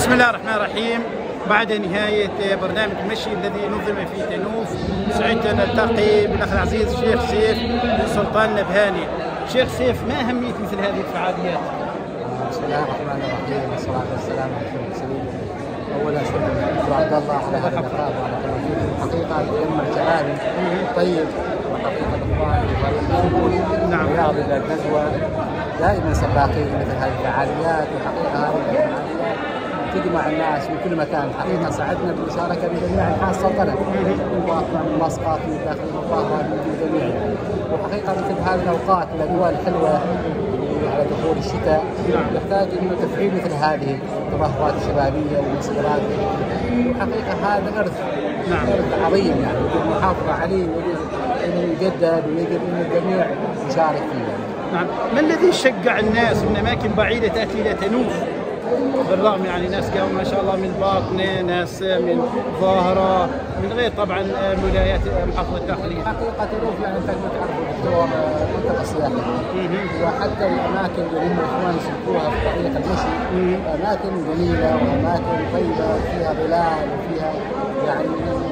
بسم الله الرحمن الرحيم. بعد نهاية برنامج المشي الذي نظم في تنوف، سعدت أن نلتقي بالأخ العزيز الشيخ سيف بن سلطان النبهاني. شيخ سيف، ما أهمية مثل هذه الفعاليات؟ بسم الله الرحمن الرحيم، والصلاة والسلام على أشرف المرسلين. أولا شكرا عبد الله على هذا اللقاء وعلى الحقيقة يجمع شبابي طيب، وحقيقة الإخوان نعم رياض إلى الندوة دائما سباقين مثل هذه الفعاليات، وحقيقة هذه الفعاليات تجمع الناس من كل مكان. حقيقة سعدنا بالمشاركة بجميع أنحاء السلطنة، من مسقط من داخل المظاهرات من جميع. وحقيقة مثل هذه الأوقات الأجواء الحلوة على دخول الشتاء يحتاج انه تفعيل مثل هذه التظاهرات الشبابيه والمسيرات. وحقيقه هذا ارث ارث عظيم، يعني يجب المحافظه عليه ويجب انه يجدد ويجب انه الجميع يشارك فيه. نعم. ما الذي شجع الناس من اماكن بعيده تاتي الى تنوف؟ بالرغم يعني ناس قاموا ما شاء الله من باطنه، ناس من ظاهره، من غير طبعا ولايات محافظه الداخليه. حقيقه تنوف يعني انت تعرفوا دكتور منطقه سياحيه، وحتى الاماكن اللي هم الاخوان يسلكوها في طريق المشي اماكن جميله واماكن طيبه فيها ظلال وفيها يعني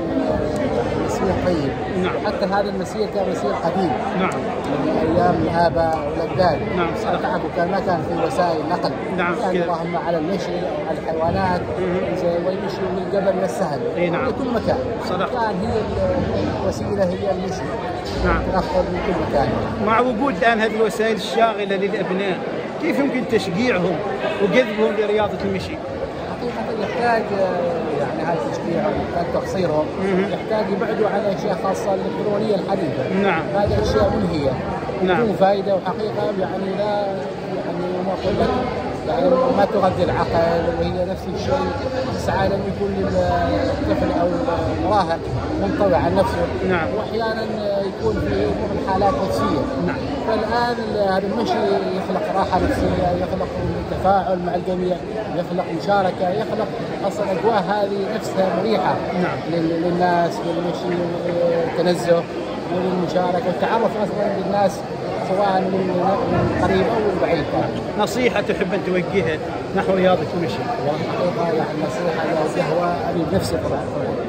مسير طيب. نعم. حتى هذا المسير كان مسير قديم. نعم. من ايام الاباء والاجداد. نعم صحيح. تعرفوا كان ما كان في وسائل نقل. نعم كان اللهم على المشي او على الحيوانات ويمشي من الجبل للسهل. اي نعم. في كل مكان. صدق. كان هي الوسيله هي المشي. نعم. تنقل من كل مكان. مع وجود الان هذه الوسائل الشاغله للابناء، كيف يمكن تشجيعهم وجذبهم لرياضه المشي؟ حقيقة يحتاج يعني هذا التشجيع ويحتاج تقصيرهم، يحتاج يبعدوا عن اشياء خاصه الالكترونيه الحديثه. نعم. هذه اشياء منهيه. نعم. بدون فائده، وحقيقه يعني لا يعني ما اقول لك يعني ما تغذي العقل، وهي نفس الشيء تسعى لان يكون الطفل او المراهق منطوي عن نفسه. نعم. واحيانا يكون في حالات نفسيه. نعم. فالان هذا المشي يخلق راحه نفسيه، يخلق تفاعل مع الجميع، يخلق مشاركه، يخلق اصلا الاجواء هذه نفسها مريحه. نعم. للناس، للمشي والتنزه وللمشاركه والتعرف اصلا للناس سواء من قريب او من بعيد. نصيحه تحب ان توجهها نحو رياضه المشي؟ والحقيقه يعني النصيحه اللي اوجهها انا بنفسي طبعا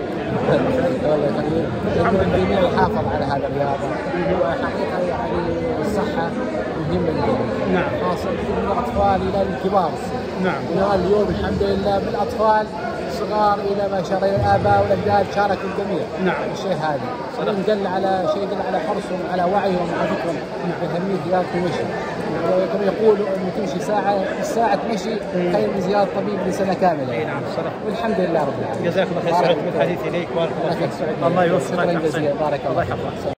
الجميع يحافظ على هذه الرياضه، وحقيقه يعني الصحه مهمه جدا. نعم. خاصه من الاطفال الى الكبار. نعم. اليوم الحمد لله من الاطفال صغار الى ما شاء الله الاباء والاجداد شاركوا الجميع. نعم. الشيء هذا يدل على شيء، يدل على حرصهم على وعيهم وعرفتهم باهميه رياضه المشي. كما يقولوا ان تمشي ساعه مشي خير من زياره طبيب لسنه كامله. اي نعم صدق. والحمد لله رب العالمين. جزاك الله خير. سعدت بالحديث اليك. بارك الله فيك. الله يوفقك. شكرا جزيلا. بارك الله. الله يحفظك.